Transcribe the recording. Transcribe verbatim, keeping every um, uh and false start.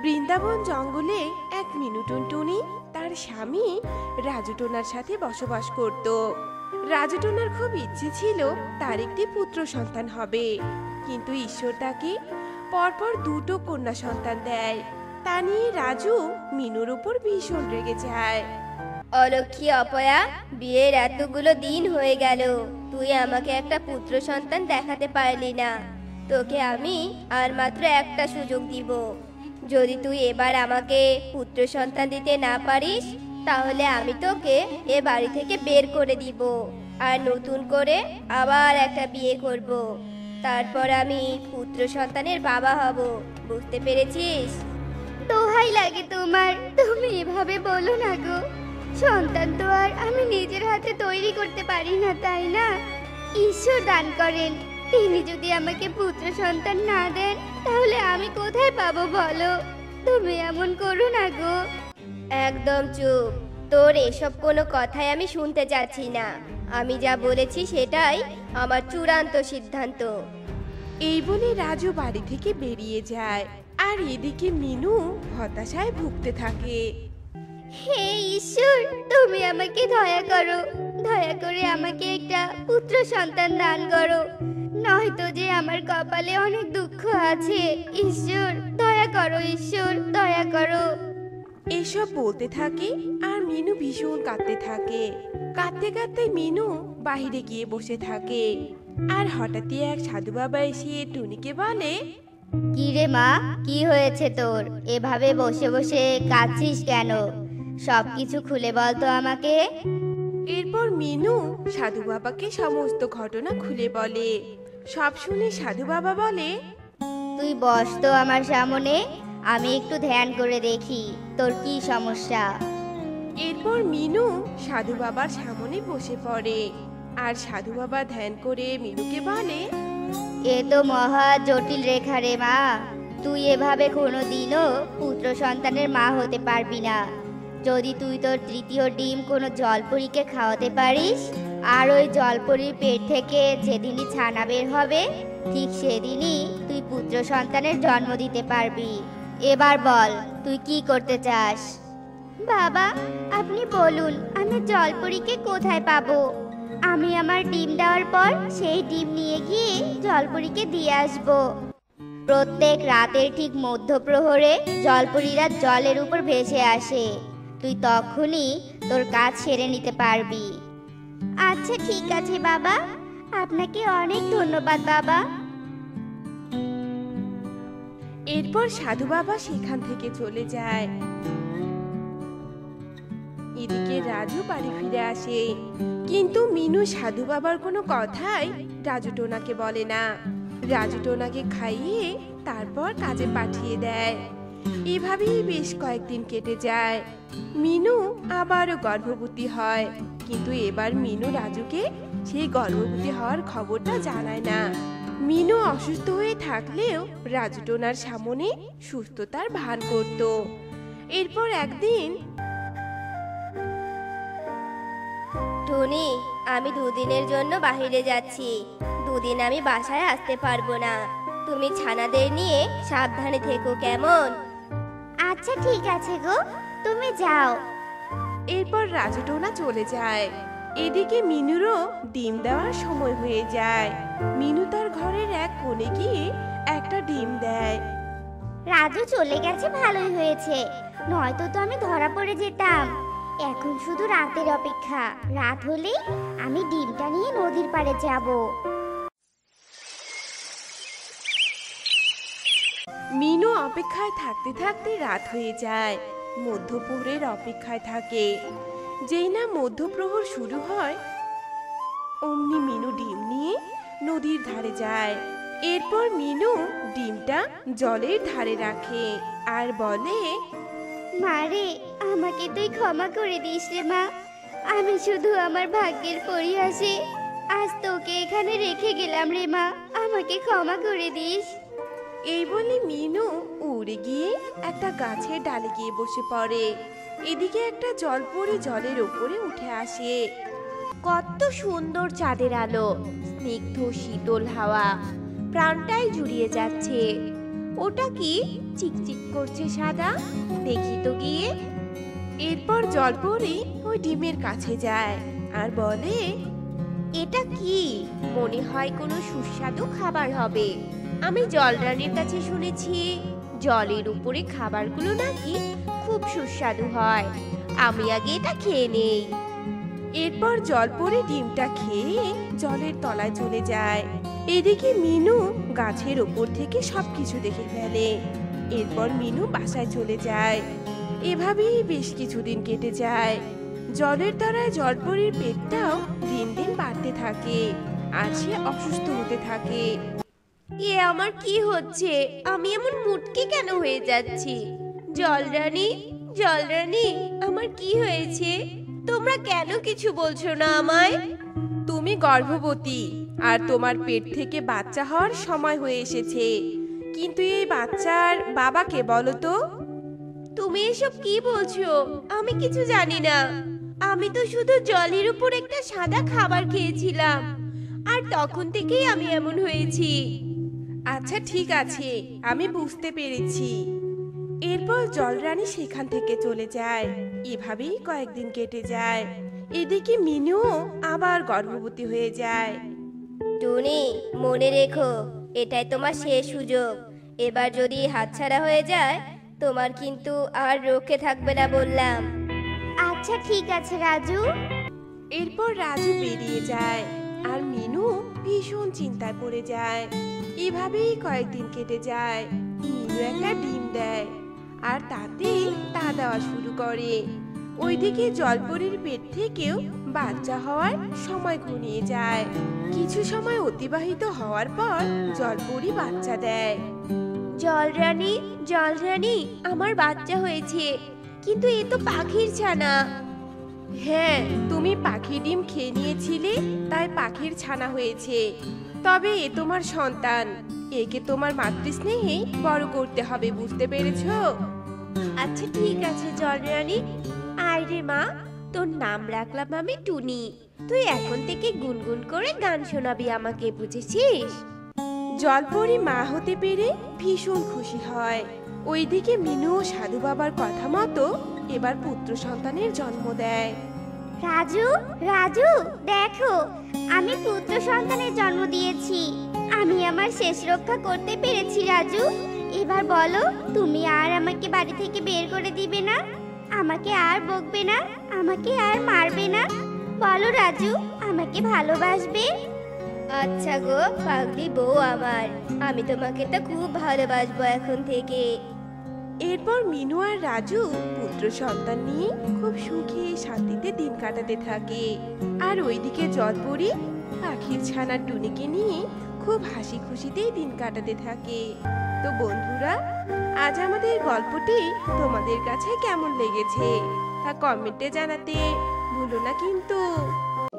বৃন্দাবন জঙ্গলে এক মিনু টুনটুনি তার স্বামী রাজু টোনার সাথে বসবাস করত। রাজু টোনার খুব ইচ্ছে ছিল তার একটি পুত্র সন্তান হবে, কিন্তু ঈশ্বর তাকে পরপর দুটো কন্যা সন্তান দেয়। তা নিয়ে রাজু মিনুর উপর ভীষণ রেগে যায়। অলক্ষী অপয়া, বিয়ের এতগুলো দিন হয়ে গেল, তুই আমাকে একটা পুত্র সন্তান দেখাতে পারলি না। তোকে আমি আর মাত্র একটা সুযোগ দিব। যদি তুই এবার আমাকে পুত্র সন্তান দিতে না পারিস, তাহলে আমি তোকে এ বাড়ি থেকে বের করে দিব আর নতুন করে আবার একটা বিয়ে করব। তারপর আমি পুত্র সন্তানের বাবা হব, বুঝতে পেরেছিস? দোহাই লাগে তোমার, তুমি এভাবে বলো না গো। সন্তান তো আর আমি নিজের হাতে তৈরি করতে পারি না, তাই না? ঈশ্বর দান করেন, তিনি যদি আমাকে পুত্র সন্তান না দেন, তাহলে আমি কোথায় পাবো বলো? তুমি এমন করো না গো। একদম চুপ, তোর এসব কোনো কথাই আমি শুনতে চাচ্ছি না। আমি যা বলেছি সেটাই আমার চূড়ান্ত সিদ্ধান্ত। এই বলে রাজু বাড়ি থেকে বেরিয়ে যায়, আর এদিকে মিনু হতাশায় ভুগতে থাকে। হে ঈশ্বর, তুমি আমাকে দয়া করো, দয়া করে আমাকে একটা পুত্র সন্তান দান করো, নয়তো যে আমার কপালে অনেক দুঃখ আছে। ঈশ্বর দয়া করো, ঈশ্বর দয়া করো। এসব বলতে থাকে আর মিনু ভীষণ কাঁদতে থাকে। কাঁদতে কাঁদতে মিনু বাহিরে গিয়ে বসে থাকে, আর হঠাৎই এক সাধু বাবা এসে টুনিকে বলে, কি রে মা, কি হয়েছে তোর? এভাবে বসে বসে কাঁদছিস কেন? সবকিছু খুলে বল তো আমাকে। এরপর মিনু সাধু বাবাকে সমস্ত ঘটনা খুলে বলে। সব শুনে সাধু বাবা বলে, তুই বস তো আমার সামনে, আমি একটু ধ্যান করে দেখি তোর কি সমস্যা। এরপর মিনু সাধু বাবার সামনে বসে পড়ে, আর সাধু বাবা ধ্যান করে মিনুকে বলে, এ তো মহা জটিল রেখা রে মা, তুই এভাবে কোনোদিনও পুত্র সন্তানের মা হতে পারবি না। যদি তুই তোর তৃতীয় ডিম কোনো জলপরীকে খাওয়াতে পারিস, আর ওই জলপরীর পেট থেকে যেদিনই ছানা বের হবে, ঠিক সেদিনই তুই পুত্র সন্তানের জন্ম দিতে পারবি। এবার বল, তুই কি করতে চাস? বাবা, আপনি বলুন, আমি জলপরীকে কোথায় পাবো? আমি আমার ডিম দেওয়ার পর সেই ডিম নিয়ে গিয়ে জলপরীকে দিয়ে আসবো। প্রত্যেক রাতের ঠিক মধ্যপ্রহরে জলপরীরা জলের উপর ভেসে আসে, তুই তখনই তোর কাজ সেরে নিতে পারবি। আচ্ছা ঠিক আছে বাবা, আপনাকে অনেক ধন্যবাদ বাবা। এরপর সাধু বাবা সেখান থেকে চলে যায়। এদিকে রাজু বাড়ি ফিরে আসে, কিন্তু মিনু সাধু বাবার কোনো কথাই রাজু টোনাকে বলে না। রাজু টোনাকে খাইয়ে তারপর কাজে পাঠিয়ে দেয়। এভাবেই বেশ কয়েকদিন কেটে যায়। মিনু আবারও গর্ভবতী হয়, কিন্তু এবার মিনু রাজুকে সেই গর্ভবতী হওয়ার খবরটা জানায় না। মিনু অসুস্থ হয়ে থাকলেও রাজু টোনার সামনে সুস্থতার ভান করত। এরপর একদিন, টুনি, আমি দুদিনের জন্য বাইরে যাচ্ছি, দুদিন আমি বাসায় আসতে পারবো না। তুমি ছানাদের নিয়ে সাবধানে থেকো, কেমন? আচ্ছা ঠিক আছে গো, তুমি যাও। এরপর রাজু টোনা চলে যায়। এদিকে মিনুরও ডিম দেওয়ার সময় হয়ে যায়। মিনু তার ঘরের এক কোণে গিয়ে একটা ডিম দেয়। রাজু চলে গেছে, ভালোই হয়েছে, নয়তো তো আমি ধরা পড়ে যেতাম। এখন শুধু রাতের অপেক্ষা, রাত হলেই আমি ডিমটা নিয়ে নদীর পাড়ে যাব। মিনু অপেক্ষায় থাকতে থাকতে রাত হয়ে যায়। মধ্যপ্রহরের অপেক্ষায় থাকে। যেই না মধ্যপ্রহর শুরু হয়, অমনি মিনু ডিম নিয়ে নদীর ধারে যায়। এরপর মিনু ডিমটা জলের ধারে রাখে আর বলে, মারে, আমাকে তুই ক্ষমা করে দিস রে মা। আমি শুধু আমার ভাগ্যের পরিহাসে আজ তোকে এখানে রেখে গেলাম রে মা, আমাকে ক্ষমা করে দিস। এই বলে মিনু উড়ে গিয়ে একটা গাছের ডালে গিয়ে বসে পড়ে। এদিকে একটা জলপরী জলের উপরে উঠে আসে। কত সুন্দর চাঁদের আলো, স্নিগ্ধ শীতল হাওয়া, প্রাণটাই জুড়িয়ে যাচ্ছে। ওটা কি চিকচিক করছে সাদা? দেখি তো গিয়ে। এরপর জলপরি ওই ডিমের কাছে যায় আর বলে, এটা কি? মনে হয় কোনো সুস্বাদু খাবার হবে। আমি জলরানীর কাছে শুনেছি জলের উপরে খাবারগুলো নাকি খুব সুস্বাদু হয়। আমি আগে এটা খেয়ে নেই। এরপর জলপরি ডিমটা খেয়ে জলের তলায় চলে যায়। এদিকে মিনু গাছের ওপর থেকে সবকিছু দেখে ফেলে। এরপর মিনু বাসায় চলে যায়। এভাবেই বেশ কিছুদিন কেটে যায়। জলের তলায় জলপরির পেটটাও দিন দিন বাড়তে থাকে আর সে অসুস্থ হতে থাকে। এ আমার কি হচ্ছে? আমি এমন মুটকি কেন হয়ে যাচ্ছি? জলরানী, জলরানী, আমার কি হয়েছে? তোমরা কেন কিছু বলছো না আমায়? তুমি গর্ভবতী আর তোমার পেট থেকে বাচ্চা হওয়ার সময় হয়ে এসেছে। কিন্তু এই বাচ্চার বাবাকে বলো তো। তুমি এসব কি বলছো? আমি কিছু জানি না। আমি তো শুধু জলের উপর একটা সাদা খাবার খেয়েছিলাম, আর তখন থেকেই আমি এমন হয়েছি। আচ্ছা ঠিক আছে, আমি বুঝতে পেরেছি। এরপর জলরানী সেখান থেকে চলে যায়। এভাবেই কয়েকদিন কেটে যায়। এদিকে মিনু আবার গর্ভবতী হয়ে যায়। টুনি, মনে রেখো এটাই তোমার শেষ সুযোগ। এবার যদি হাতছাড়া হয়ে যায় তোমার কিন্তু আর রক্ষে থাকবে না বললাম। আচ্ছা ঠিক আছে রাজু। এরপর রাজু বেরিয়ে যায় আর মিনু ভীষণ চিন্তায় পড়ে যায়। এভাবেই কয়েকদিন কেটে যায়। মিনু একটা ডিম দেয় আর তাতে তা দেওয়া শুরু করে। ওইদিকে জলপরির পেট থেকেও বাচ্চা হওয়ার সময় ঘনিয়ে যায়। কিছু সময় অতিবাহিত হওয়ার পর জলপরি বাচ্চা দেয়। জলরানী, জলরানী, আমার বাচ্চা হয়েছে, কিন্তু এ তো পাখির ছানা। হ্যাঁ, তুমি পাখি ডিম খেয়ে নিয়েছিলে, তাই পাখির ছানা হয়েছে। তবে এ তোমার সন্তান। একে তোমার মাতৃস্নেহে বড় করতে হবে, বুঝতে পেরেছো? আচ্ছা ঠিক আছে জলরানী। আয় রে মা, তোর নাম রাখলাম আমি টুনি। তুই এখন থেকে গুনগুন করে গান শোনাবি আমাকে, বুঝেছিস? জলপরি মা হতে পেরে ভীষণ খুশি হয়। ওইদিকে মিনু ও সাধু বাবার কথা মতো এবার পুত্র সন্তানের জন্ম দেয়। রাজু, রাজু, দেখো আমি পুত্র সন্তানের জন্ম দিয়েছি। আমি আমার শেষ রক্ষা করতে পেরেছি রাজু। এবার বলো, তুমি আর আমাকে বাড়ি থেকে বের করে দিবে না? আমাকে আর বকবে না? আমাকে আর মারবে না? বলো রাজু, আমাকে ভালোবাসবে? আচ্ছা গো পাগলি বউ আমার, আমি তোমাকে তো খুব ভালোবাসবো এখন থেকে। এরপর মিনু আর রাজু পুত্র সন্তান নিয়ে খুব সুখে শান্তিতে দিন কাটাতে থাকে। আর ওইদিকে জলপরি পাখির ছানার টুনিকে নিয়ে খুব হাসি খুশিতেই দিন কাটাতে থাকে। তো বন্ধুরা, আজ আমাদের গল্পটি তোমাদের কাছে কেমন লেগেছে তা কমেন্টে জানাতে ভুলো না কিন্তু।